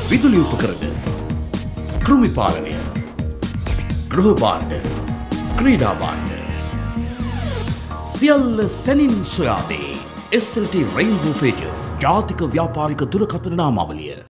විදුලි උපකරණ, කෘමි පාලනය, ගෘහ භාණ්ඩ, ක්‍රීඩා භාණ්ඩ සියල්ල සැනින් සොයා දේ. SLT Rainbow Pages ජාතික ව්‍යාපාරික දුරකථන නාමාවලිය.